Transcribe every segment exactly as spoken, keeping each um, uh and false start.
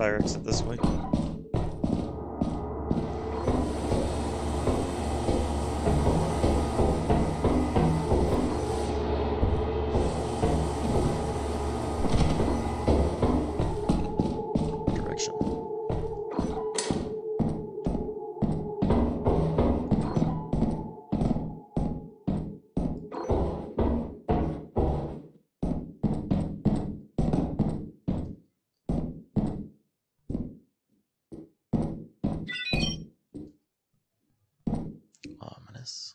fire exit this way. Direction. Ominous.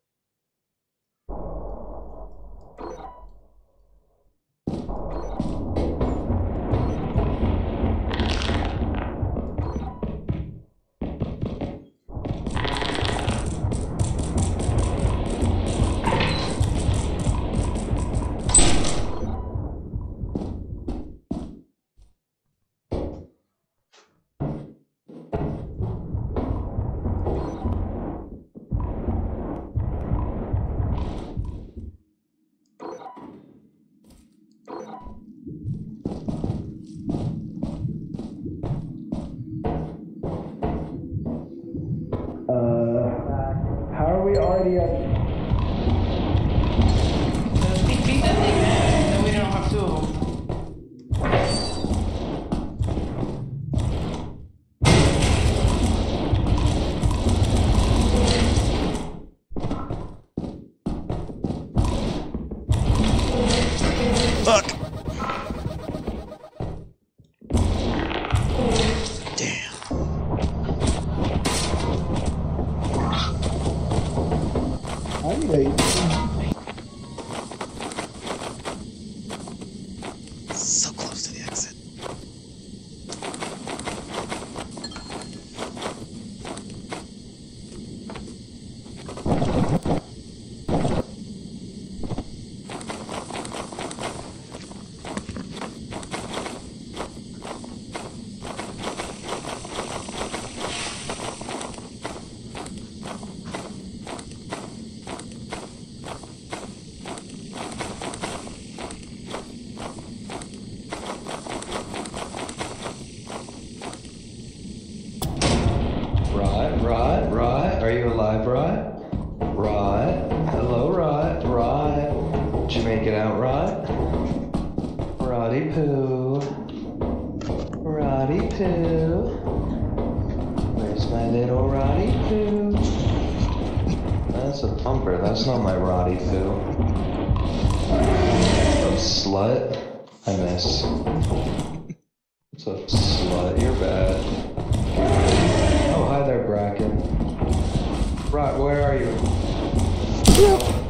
How are we already at? We beat that thing, man. Then we don't have two of them. Fuck! Damn. Anyway. So close to the exit. Rod, Rod, Rod, are you alive, Rod? Rod, hello, Rod, Rod. Did you make it out, Rod? Roddy Poo. Roddy Poo. Where's my little Roddy Poo? That's a bumper, that's not my Roddy Poo. Oh, slut. I miss. What's up, slut? You're bad. Oh, hi there, Bracken. Rod, where are you?